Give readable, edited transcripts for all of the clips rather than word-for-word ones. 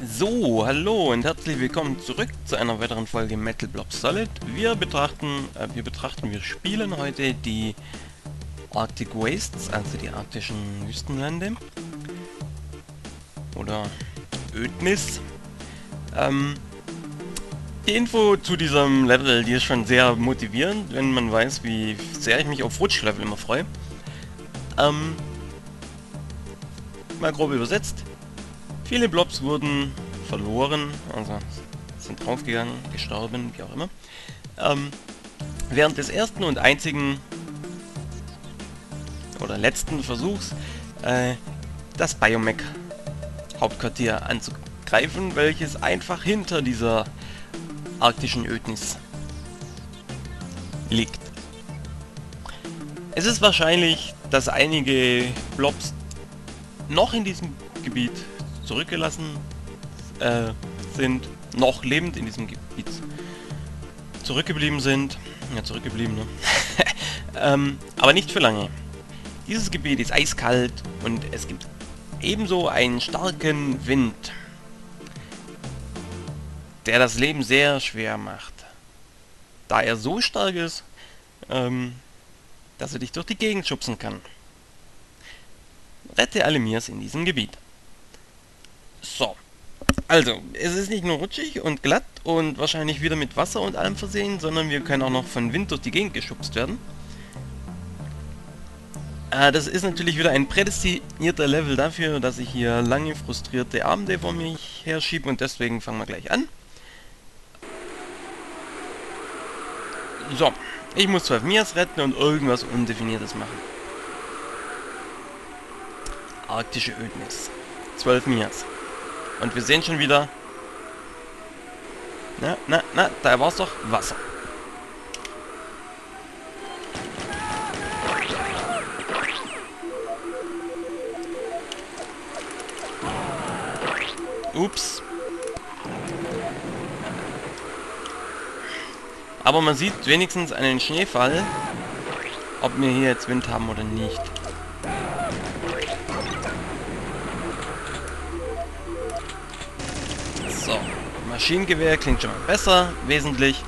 So, hallo und herzlich willkommen zurück zu einer weiteren Folge Metal Block Solid. Wir spielen heute die Arctic Wastes, also die arktischen Wüstenlande. Oder Ödnis. Die Info zu diesem Level, die ist schon sehr motivierend, wenn man weiß, wie sehr ich mich auf Rutschlevel immer freue. Mal grob übersetzt. Viele Blobs wurden verloren, also sind draufgegangen, gestorben, wie auch immer. Während des ersten und einzigen oder letzten Versuchs, das Biomech Hauptquartier anzugreifen, welches einfach hinter dieser arktischen Ödnis liegt. Es ist wahrscheinlich, dass einige Blobs noch in diesem Gebiet zurückgelassen sind, noch lebend in diesem Gebiet zurückgeblieben sind. Ja, zurückgeblieben, ne? Aber nicht für lange. Dieses Gebiet ist eiskalt und es gibt ebenso einen starken Wind, der das Leben sehr schwer macht. Da er so stark ist, dass er dich durch die Gegend schubsen kann. Rette alle Mirs in diesem Gebiet. So. Also, es ist nicht nur rutschig und glatt und wahrscheinlich wieder mit Wasser und allem versehen, sondern wir können auch noch von Wind durch die Gegend geschubst werden. Das ist natürlich wieder ein prädestinierter Level dafür, dass ich hier lange frustrierte Abende vor mich herschiebe und deswegen fangen wir gleich an. So, ich muss 12 Mias retten und irgendwas Undefiniertes machen. Arktische Ödnis. 12 Mias. Und wir sehen schon wieder... Na, da war es doch Wasser. Ups. Aber man sieht wenigstens einen Schneefall, ob wir hier jetzt Wind haben oder nicht. So, Maschinengewehr klingt schon mal besser, wesentlich.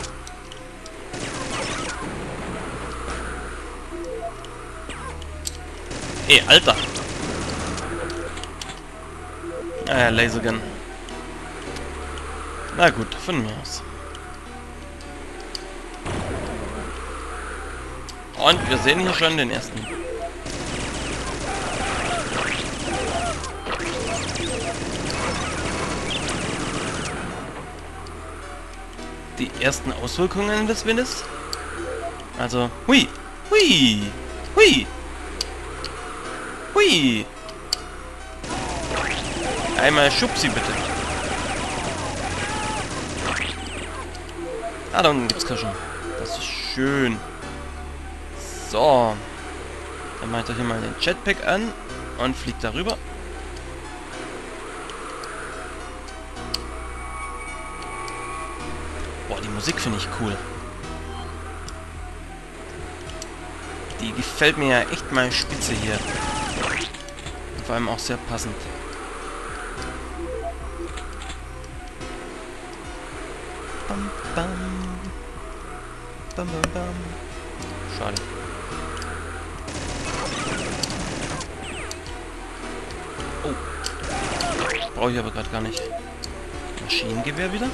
Ey, Alter! Ah ja, Lasergun. Na gut, von mir aus. Und wir sehen hier schon den ersten. Die ersten Auswirkungen des Windes. Also, hui, hui, hui, hui. Einmal Schubsi bitte. Ah, da unten gibt's Kirschen. Das ist schön. So. Dann mache ich doch hier mal den Jetpack an und fliegt darüber. Boah, die Musik finde ich cool. Die gefällt mir ja echt mal spitze hier. Und vor allem auch sehr passend. Bam, bam. Bam, bam, bam. Schade. Oh. Brauche ich aber gerade gar nicht. Maschinengewehr wieder.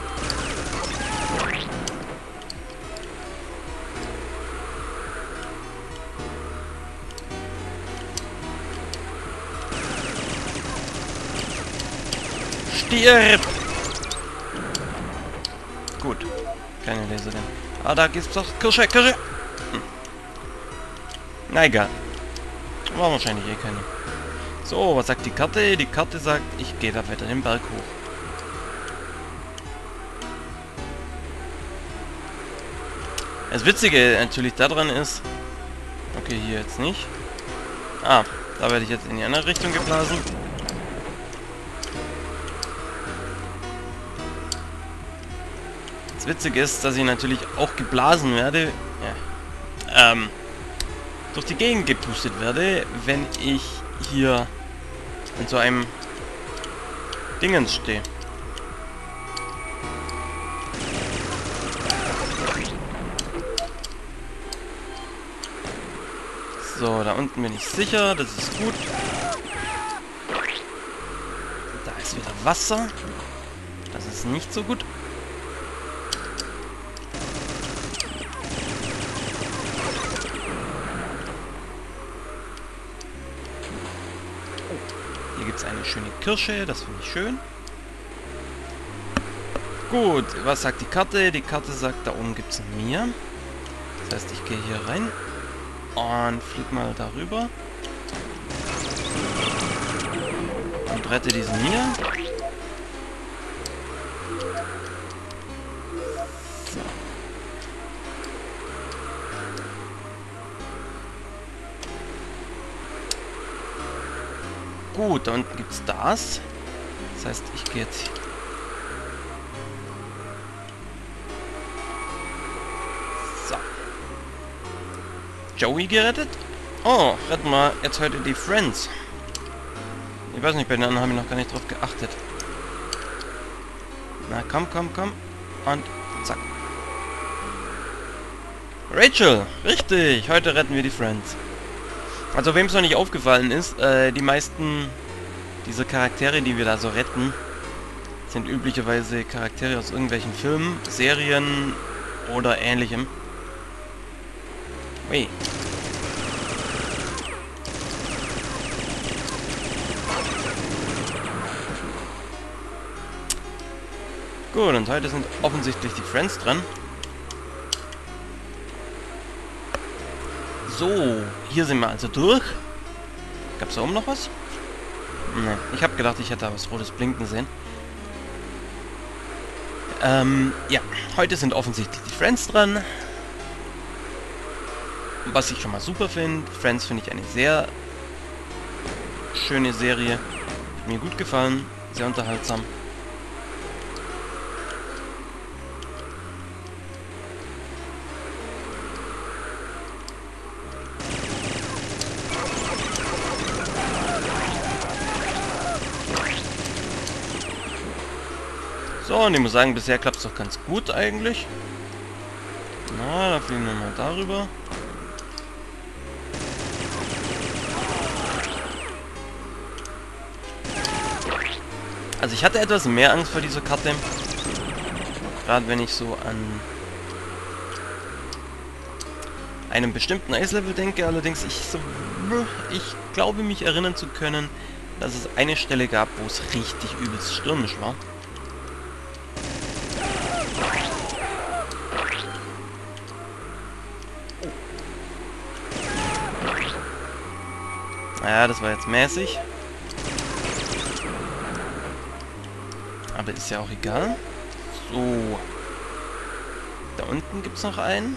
Stirb! Gut. Keine Lasergun. Ah, da gibt's doch Kirsche. Hm. Na egal. War wahrscheinlich eh keine. So, was sagt die Karte? Die Karte sagt, ich gehe da weiter den Berg hoch. Das Witzige natürlich daran ist... Okay, hier jetzt nicht. Ah, da werde ich jetzt in die andere Richtung geblasen. Das Witzige ist, dass ich natürlich auch geblasen werde, durch die Gegend gepustet werde, wenn ich hier in so einem Dingens stehe. So, da unten bin ich sicher, das ist gut. Da ist wieder Wasser. Das ist nicht so gut. Hier gibt es eine schöne Kirsche, das finde ich schön. Gut, was sagt die Karte? Die Karte sagt, da oben gibt es ein Meer. Das heißt, ich gehe hier rein und flieg mal darüber. Und rette diesen Meer. So. Gut, da unten gibt es das. Das heißt, ich gehe jetzt... So. Joey gerettet? Oh, retten wir jetzt heute die Friends. Ich weiß nicht, bei den anderen habe ich noch gar nicht drauf geachtet. Na, komm, komm, komm. Und zack. Rachel, richtig. Heute retten wir die Friends. Also, wem es noch nicht aufgefallen ist, die meisten dieser Charaktere, die wir da so retten, sind üblicherweise Charaktere aus irgendwelchen Filmen, Serien oder ähnlichem. Ui. Gut, und heute sind offensichtlich die Friends dran. So, hier sind wir also durch. Gab es da oben noch was? Ne, ich habe gedacht, ich hätte da was Rotes blinken sehen. Ja, heute sind offensichtlich die Friends dran. Was ich schon mal super finde. Friends finde ich eine sehr schöne Serie. Hat mir gut gefallen, sehr unterhaltsam. So, und ich muss sagen, bisher klappt es doch ganz gut eigentlich. Na, da fliegen wir mal darüber. Also ich hatte etwas mehr Angst vor dieser Karte. Gerade wenn ich so an einen bestimmten Eislevel denke. Allerdings ich glaube mich erinnern zu können, dass es eine Stelle gab, wo es richtig übelst stürmisch war. Naja, das war jetzt mäßig. Aber ist ja auch egal. So. Da unten gibt es noch einen.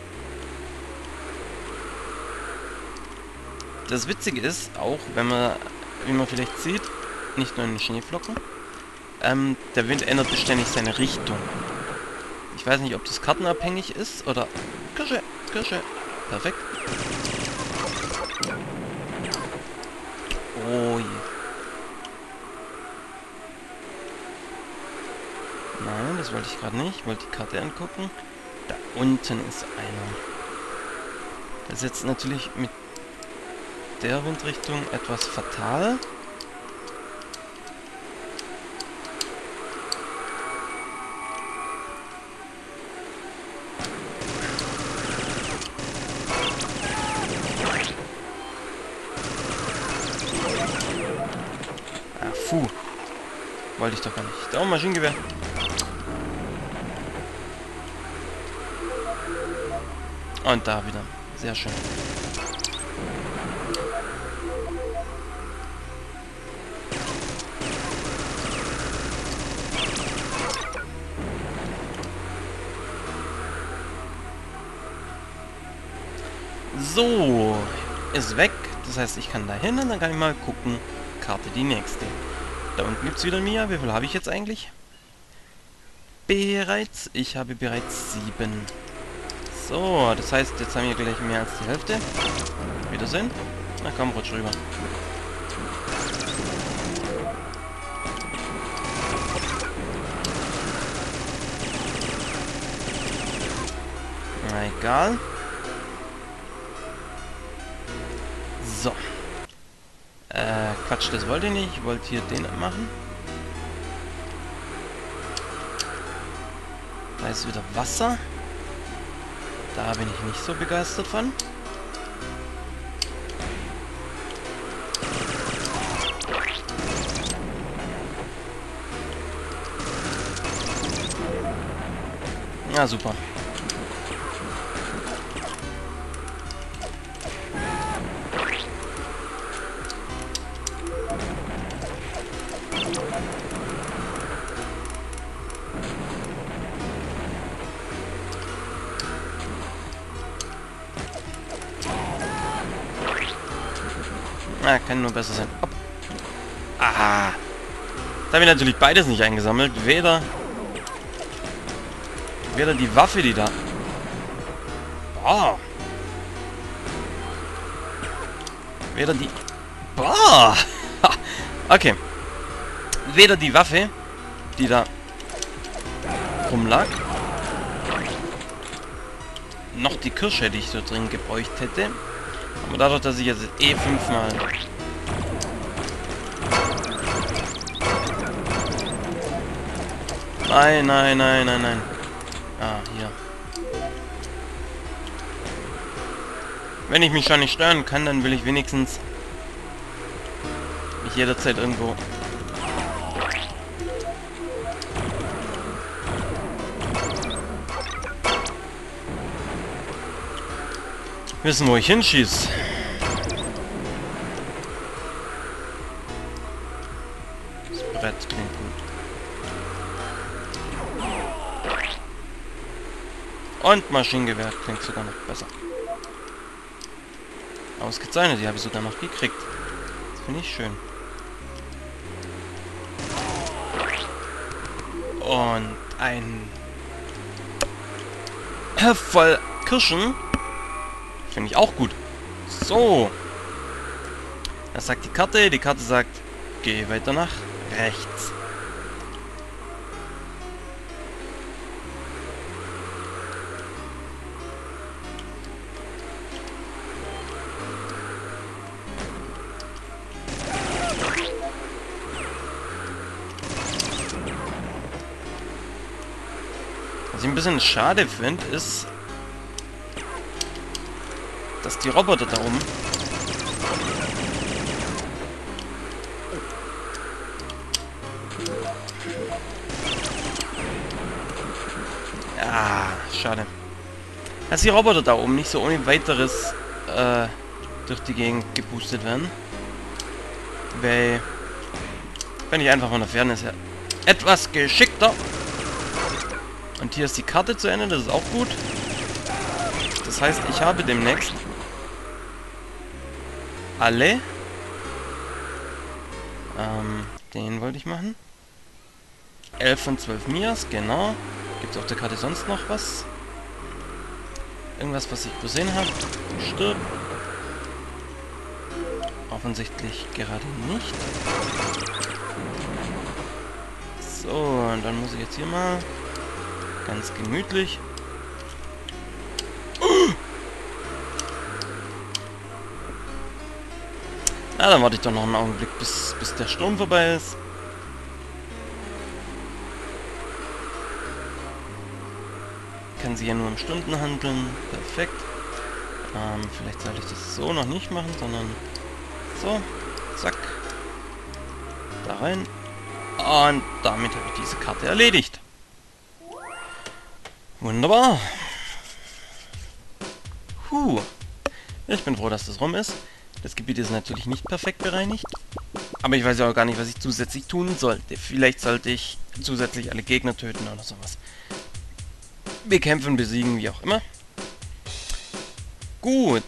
Das Witzige ist, auch wenn man, wie man vielleicht sieht, nicht nur in den Schneeflocken, der Wind ändert beständig seine Richtung. Ich weiß nicht, ob das kartenabhängig ist oder... Kirsche, Kirsche. Perfekt. Oh je. Nein, das wollte ich gerade nicht. Ich wollte die Karte angucken. Da unten ist einer. Das ist jetzt natürlich mit der Windrichtung etwas fatal. Puh. Wollte ich doch gar nicht. Da, Maschinengewehr. Und da wieder. Sehr schön. So. Ist weg. Das heißt, ich kann da hin und dann kann ich mal gucken. Karte die nächste. Da unten gibt es wieder Mia. Wie viel habe ich jetzt eigentlich? Bereits. Ich habe bereits 7. So, das heißt, jetzt haben wir gleich mehr als die Hälfte. Wiedersehen. Na komm, rutsch rüber. Na egal. So. Quatsch, das wollte ich nicht. Ich wollte hier den machen. Da ist wieder Wasser. Da bin ich nicht so begeistert von. Ja, super. Ah, kann nur besser sein. Hopp. Ah. Da habe ich natürlich beides nicht eingesammelt. Weder die Waffe, die da... Boah. Weder die... Boah. Okay. Weder die Waffe, die da rumlag, noch die Kirsche, die ich so drin gebräucht hätte. Aber dadurch, dass ich jetzt eh 5-mal... Nein, nein, nein, nein, nein. Ah, hier. Wenn ich mich schon nicht steuern kann, dann will ich wenigstens mich jederzeit irgendwo... wissen, wo ich hinschieße. Das Brett klingt gut. Und Maschinengewehr klingt sogar noch besser. Ausgezeichnet, die habe ich sogar noch gekriegt. Das finde ich schön. Und ein voll Kirschen. Finde ich auch gut. So. Das sagt die Karte. Die Karte sagt, geh weiter nach rechts. Was ich ein bisschen schade finde, ist, dass die Roboter da oben schade. Dass die Roboter da oben nicht so ohne weiteres durch die Gegend gepustet werden. Weil, wenn ich einfach von der Ferne ist, ja etwas geschickter. Und hier ist die Karte zu Ende, das ist auch gut. Das heißt, ich habe demnächst alle. Den wollte ich machen. 11 von 12 Mias, genau. Gibt es auf der Karte sonst noch was? Irgendwas, was ich gesehen habe? Stirb. Offensichtlich gerade nicht. So, und dann muss ich jetzt hier mal ganz gemütlich. Na, dann warte ich doch noch einen Augenblick, bis der Sturm vorbei ist. Kann sie ja nur in Stunden handeln. Perfekt. Vielleicht sollte ich das so noch nicht machen, sondern so. Zack. Da rein. Und damit habe ich diese Karte erledigt. Wunderbar. Ich bin froh, dass das rum ist. Das Gebiet ist natürlich nicht perfekt bereinigt. Aber ich weiß ja auch gar nicht, was ich zusätzlich tun sollte. Vielleicht sollte ich zusätzlich alle Gegner töten oder sowas. Bekämpfen, besiegen, wie auch immer. Gut.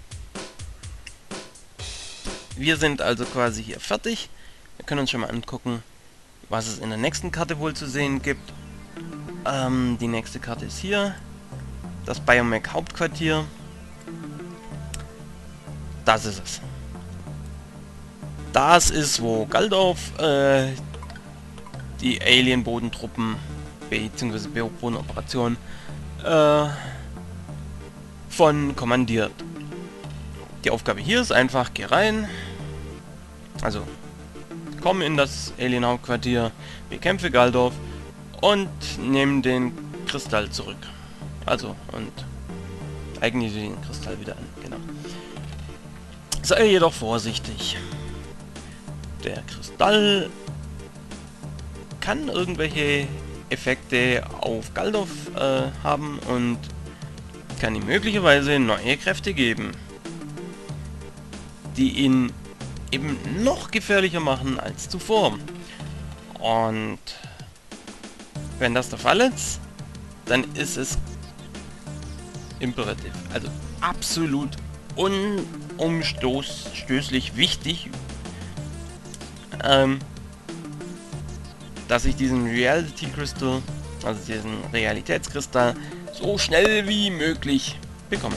Wir sind also quasi hier fertig. Wir können uns schon mal angucken, was es in der nächsten Karte wohl zu sehen gibt. Die nächste Karte ist hier. Das Biomech Hauptquartier. Das ist es. Das ist, wo Galdorf die Alien-Bodentruppen bzw. Bodenoperationen von kommandiert. Die Aufgabe hier ist einfach, geh rein, also komm in das Alien-Hauptquartier, bekämpfe Galdorf und nimm den Kristall zurück. Also, und eigentlich den Kristall wieder an, genau. Sei jedoch vorsichtig. Der Kristall kann irgendwelche Effekte auf Galdorf haben und kann ihm möglicherweise neue Kräfte geben, die ihn eben noch gefährlicher machen als zuvor. Und wenn das der Fall ist, dann ist es imperativ, also absolut unumstößlich wichtig, dass ich diesen Reality Crystal, also diesen Realitätskristall, so schnell wie möglich bekomme.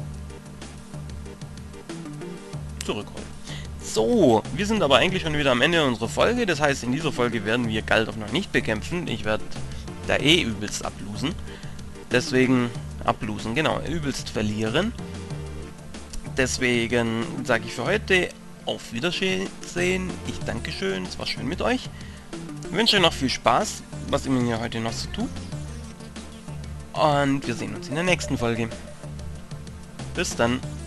Zurückholen. So, wir sind aber eigentlich schon wieder am Ende unserer Folge. Das heißt, in dieser Folge werden wir Galdorf noch nicht bekämpfen. Ich werde da eh übelst ablosen. Deswegen, genau, übelst verlieren. Deswegen sage ich für heute auf Wiedersehen. Ich danke schön, es war schön mit euch. Ich wünsche euch noch viel Spaß, was immer ihr heute noch so tut. Und wir sehen uns in der nächsten Folge. Bis dann.